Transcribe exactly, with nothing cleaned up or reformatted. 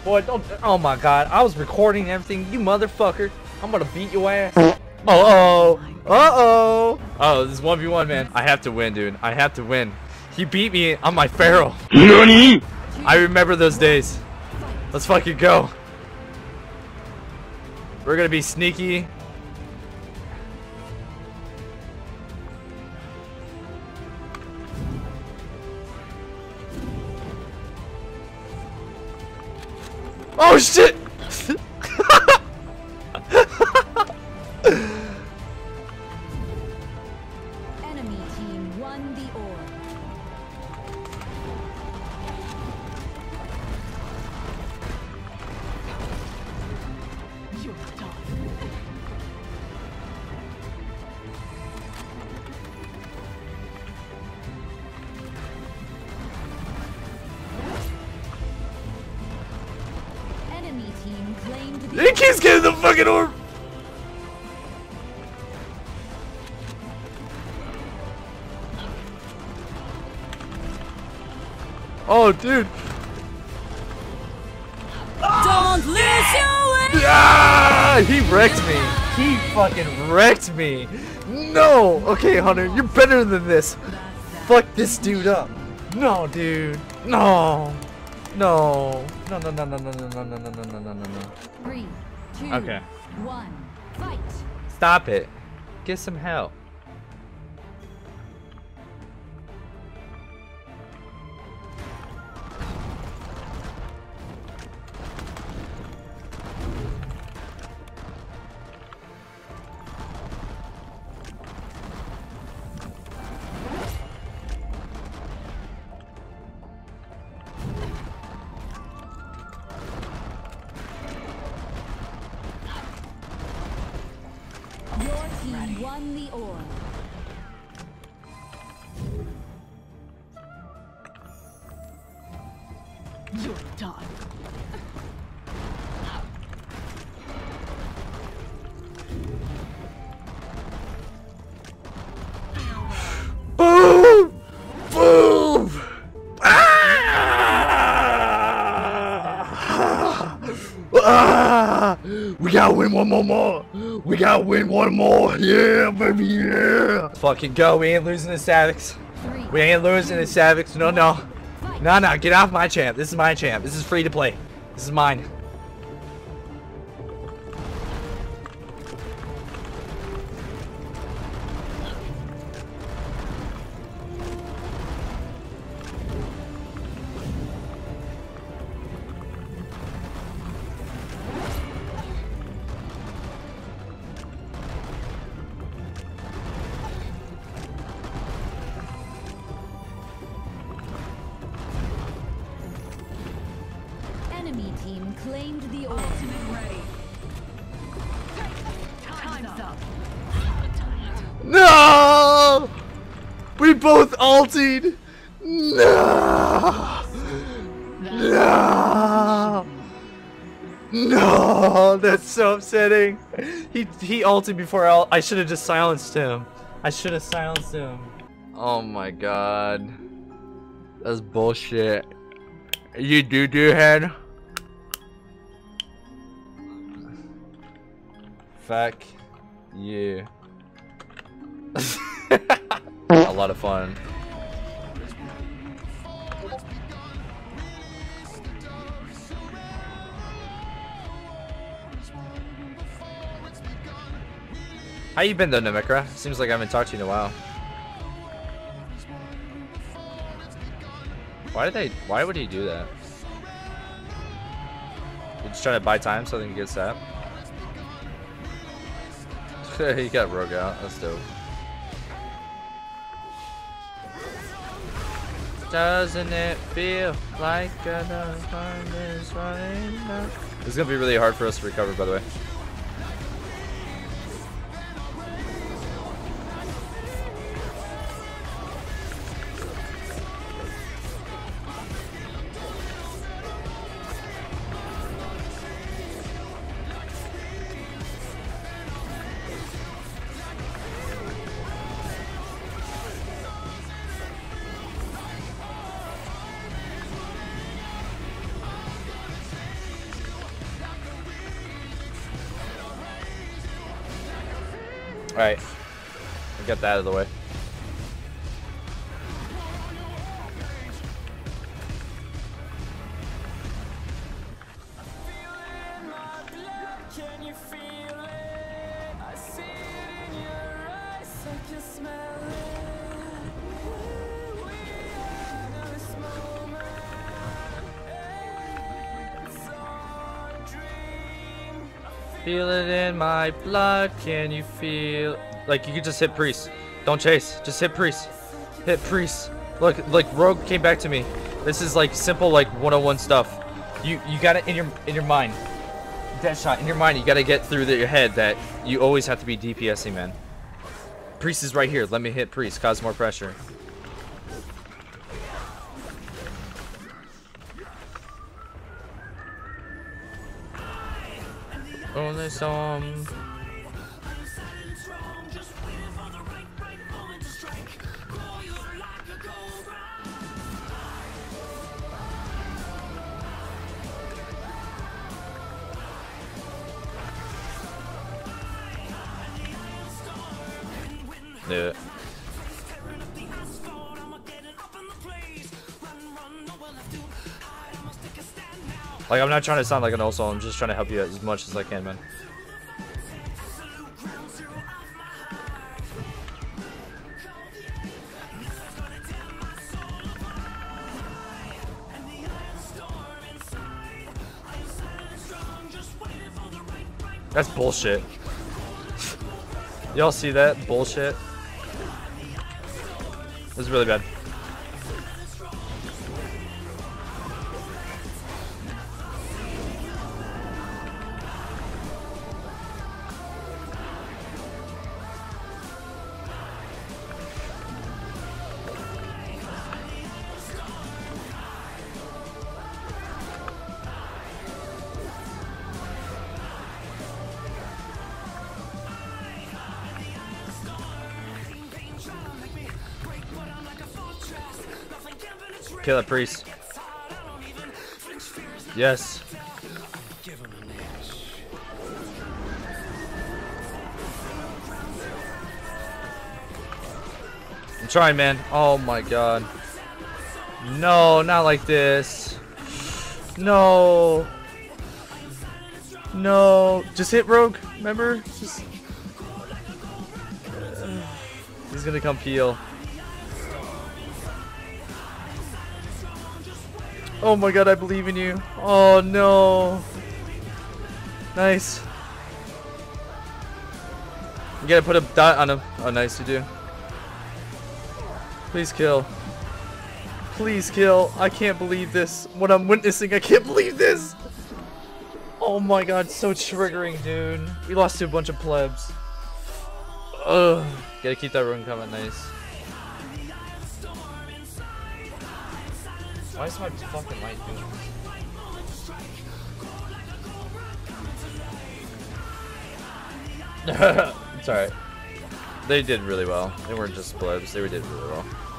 Boy, don't. Oh my god, I was recording everything, you motherfucker. I'm gonna beat your ass. Uh oh. Uh oh. Oh, this is one v one, man. I have to win, dude. I have to win. He beat me on my Pharaoh. NANI?! I remember those days. Let's fucking go. We're gonna be sneaky. Oh shit! Enemy team won the orb. You're done. Enemy team claimed the He keeps getting the fucking orb. Oh, dude. Don't lose your way. Ah, he wrecked me. He fucking wrecked me. No. Okay, Hunter, you're better than this. Fuck this dude up. No, dude. No. No. No, no, no, no, no, no, no, no, no, no, no, no, no. Three, two, Okay. one, fight. Stop it. Get some help. Your team won the orb. You're done. Boom! Boom! Ah! Ah! We gotta win one more more. We gotta win one more. Yeah, baby, yeah. Fucking go. We ain't losing to Savix. Three, We ain't losing to Savix. No, no. No, no. Get off my champ. This is my champ. This is free to play. This is mine. enemy team claimed the orb. Time's up. No! We both ultied. No! No! No! That's so upsetting. He he ulted before I, I should have just silenced him. I should have silenced him. Oh my god. That's bullshit. You do do head. Fuck you. A lot of fun. How you been though, Nemekra? Seems like I haven't talked to you in a while. Why did they? Why would he do that? He's just trying to buy time so they can get sap. He got Rogue out. That's dope. Doesn't it feel like another time is running out? This is gonna be really hard for us to recover, by the way. Alright. We got that out of the way. Feel it in my blood, can you feel? Like, you could just hit priest. Don't chase, just hit priest. Hit priest. Look, like, Rogue came back to me. This is like simple, like one oh one stuff. You you got it in your in your mind. Deadshot, in your mind, you gotta get through the, your head that you always have to be DPSing, man. Priest is right here, let me hit priest, cause more pressure. Only some. Yeah. Like, I'm not trying to sound like an also, I'm just trying to help you as much as I can, man. That's bullshit. Y'all see that bullshit? This is really bad. Kill that priest. Yes. I'm trying, man. Oh my god. No, not like this. No. No. Just hit Rogue. Remember? Just. Uh, he's gonna come peel. Oh my god, I believe in you. Oh no. Nice. You gotta put a dot on him. Oh, nice, you do. Please kill. Please kill. I can't believe this. What I'm witnessing, I can't believe this. Oh my god, so triggering, dude. We lost to a bunch of plebs. Ugh. Gotta keep that rune coming, nice. Why is my fucking light doing this? It's alright. They did really well. They weren't just plebs, they did really well.